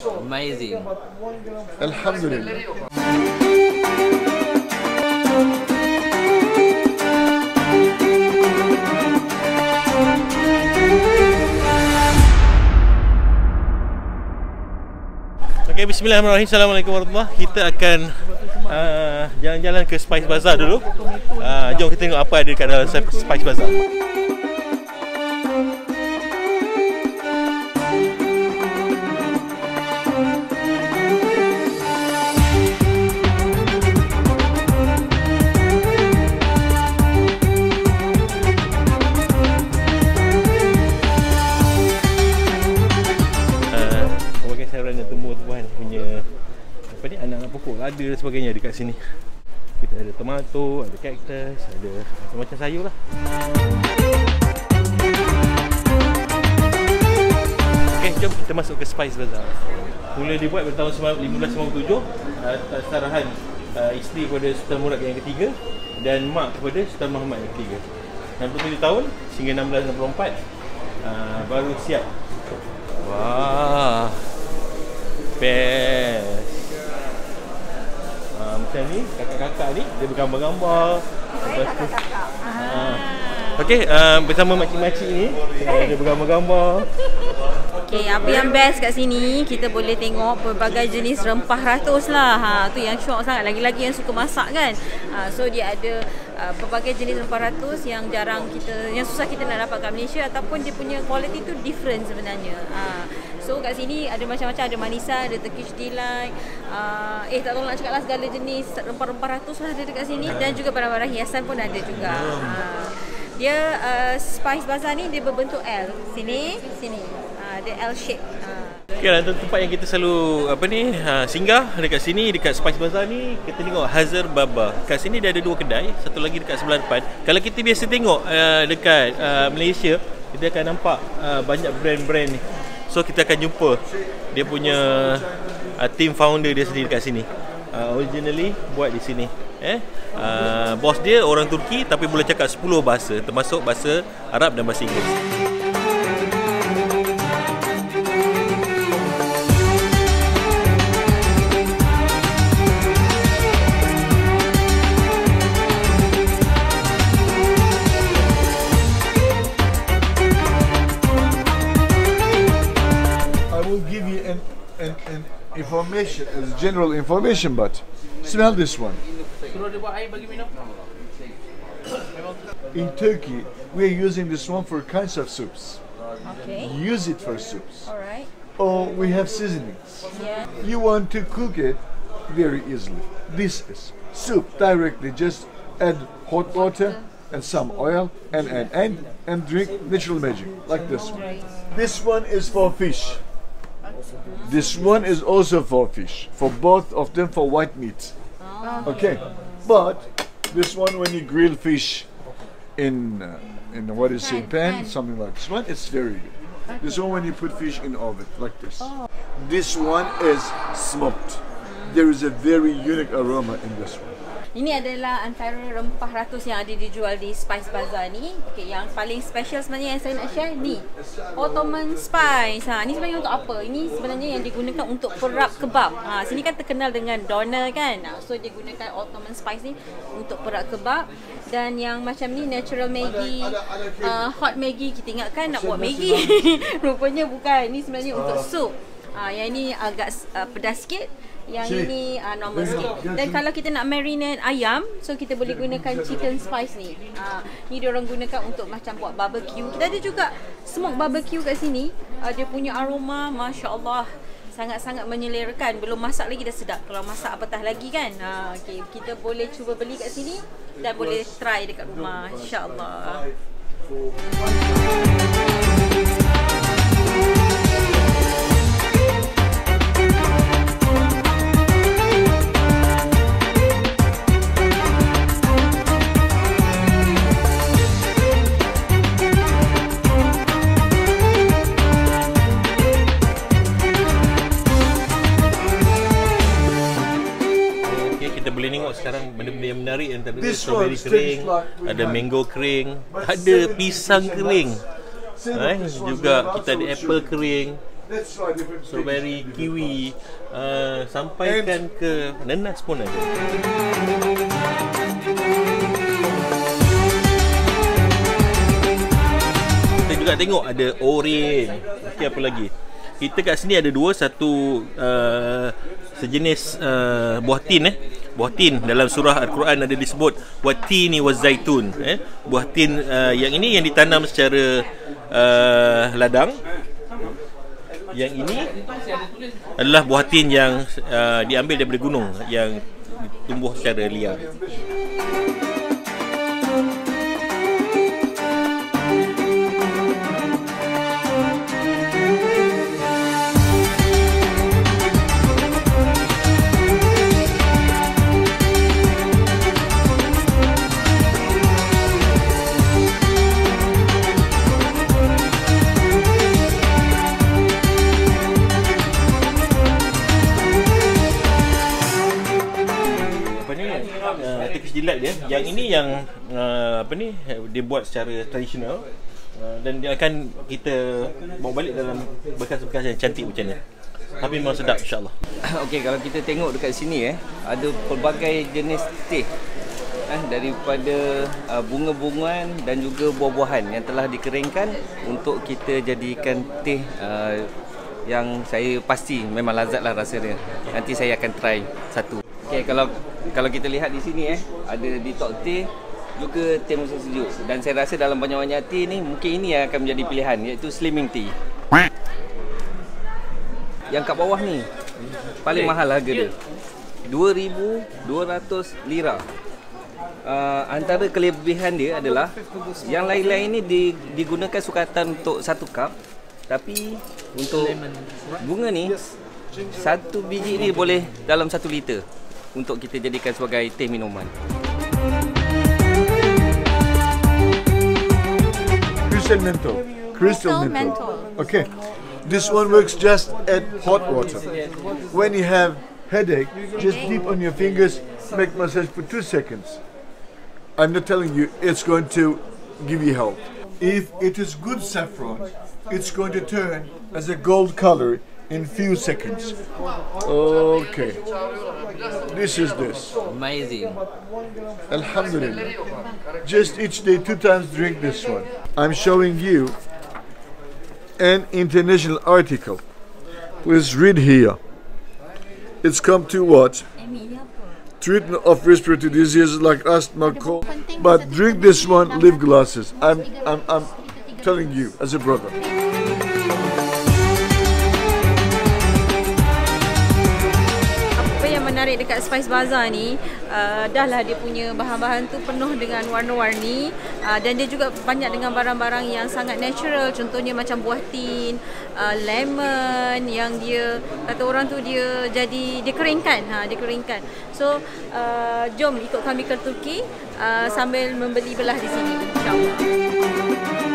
Amazing. Alhamdulillah. Okay, bismillahirrahmanirrahim. Assalamualaikum warahmatullahi. Kita akan jalan-jalan ke Spice Bazaar dulu. Jom kita tengok apa ada dekat dalam Spice Bazaar. Tumbuh-tumbuhan punya apa ni, anak-anak pokok, lada dan sebagainya dekat sini. Kita ada tomato, ada cactus, ada macam-macam sayur lah. Okey, jom kita masuk ke Spice Bazaar. Mula dibuat pada tahun 1597 atas sarahan isteri kepada Sultan Murad yang ketiga dan mak kepada Sultan Muhammad yang ketiga. 67 tahun sehingga 1664 baru siap. Wah, best. Macam ni, kakak-kakak ni dia bergambar-gambar. Lepas tu okey, bersama makcik-makcik ni dia bergambar-gambar. Okey, apa yang best kat sini, kita boleh tengok pelbagai jenis rempah ratus lah. Tu yang syok sangat, lagi-lagi yang suka masak kan. So dia ada pelbagai jenis rempah ratus yang jarang kita, yang susah kita nak dapat kat Malaysia, ataupun dia punya quality tu different sebenarnya. So kat sini ada macam-macam, ada manisan, ada Turkish delight. Tak tahu nak cakap lah, segala jenis rempah-rempah ratus lah ada dekat sini. Dan juga barang-barang hiasan pun ada juga. Dia Spice Bazaar ni dia berbentuk L. Sini, dia L shape. Okay, tempat yang kita selalu singgah dekat sini, dekat Spice Bazaar ni, kita tengok Hazar Baba. Kat sini dia ada 2 kedai, satu lagi dekat sebelah depan. Kalau kita biasa tengok dekat Malaysia, kita akan nampak banyak brand-brand ni. So kita akan jumpa dia punya team founder dia sendiri dekat sini. Originally buat di sini. Bos dia orang Turki tapi boleh cakap 10 bahasa, termasuk bahasa Arab dan bahasa Inggeris. Information as general information, but smell this one. In Turkey, we are using this one for kinds of soups. Okay. Use it for soups. All right. Or we have seasonings. Yeah. You want to cook it very easily. This is soup directly. Just add hot water and some oil and drink natural magic like this one. This one is for fish. This one is also for fish, for both of them, for white meat. Okay, but this one when you grill fish in what is it, pan, something like this one, it's very good. This one when you put fish in oven like this. This one is smoked. There is a very unique aroma in this one. Ini adalah antara rempah ratus yang ada dijual di Spice Bazaar ni. Okay, yang paling special sebenarnya yang saya nak share ni, Ottoman Spice. Ni sebenarnya untuk apa? Ini sebenarnya yang digunakan untuk perap kebab. Sini kan terkenal dengan doner kan. So dia gunakan Ottoman Spice ni untuk perap kebab. Dan yang macam ni natural Maggi, hot Maggi, kita ingatkan nak buat Maggi. Rupanya bukan. Ini sebenarnya untuk sup. Yang ini agak pedas sikit. Yang ini normal sikit. Dan kalau kita nak marinate ayam, so kita boleh gunakan chicken spice ni. Ni diorang gunakan untuk macam buat barbecue. Kita ada juga smoke barbecue kat sini. Dia punya aroma, Masya Allah, sangat-sangat menyelerakan. Belum masak lagi dah sedap. Kalau masak apatah lagi kan. Okay, kita boleh cuba beli kat sini dan boleh try dekat rumah, insya-Allah. Sekarang benda-benda yang menarik yang tadi, strawberry kering, ada mango kering, ada pisang kering, juga kita ada apple kering, Let's try different strawberry, kiwi, sampaikan ke nanas pun ada. Kita juga tengok ada orange. Okey, apa lagi? Kita kat sini ada dua, satu sejenis buah tin Buah tin dalam surah Al-Quran ada disebut watini wazaitun. Buah tin yang ini yang ditanam secara ladang. Yang ini adalah buah tin yang diambil daripada gunung yang tumbuh secara liar. Turkish Delight dia. Yang ini yang dia buat secara tradisional dan dia akan kita bawa balik dalam bekas-bekas yang cantik macam ni. Tapi memang sedap insya-Allah. Okey, kalau kita tengok dekat sini ada pelbagai jenis teh daripada bunga-bungaan dan juga buah-buahan yang telah dikeringkan untuk kita jadikan teh yang saya pasti memang lazatlah rasa dia. Nanti saya akan try satu. Okey, kalau kita lihat di sini ada detox tea juga teh musim sejuk, dan saya rasa dalam banyak-banyak teh ni mungkin ini yang akan menjadi pilihan, iaitu slimming tea. Yang kat bawah ni paling mahal harga dia, 2,200 lira. Antara kelebihan dia adalah yang lain-lain ni digunakan sukatan untuk satu cup, tapi untuk bunga ni satu biji ni boleh dalam 1 liter untuk kita jadikan sebagai teh minuman. Crystal menthol. Okay. This one works just at hot water. When you have headache, just dip on your fingers, make massage for 2 seconds. I'm not telling you it's going to give you help. If it is good saffron, it's going to turn as a gold color in few seconds. Okay. This is this. Amazing. Alhamdulillah. Just each day 2 times drink this one. I'm showing you an international article. Please read here. It's come to what? Treatment of respiratory diseases like asthma, cold. But drink this one, live glasses. I'm telling you as a brother. Menarik dekat Spice Bazaar ni, dahlah dia punya bahan-bahan tu penuh dengan warna-warni, dan dia juga banyak dengan barang-barang yang sangat natural. Contohnya macam buah tin, lemon yang dia kata orang tu dia keringkan, dia keringkan. So jom ikut kami ke Turki sambil membeli belah di sini, insya-Allah.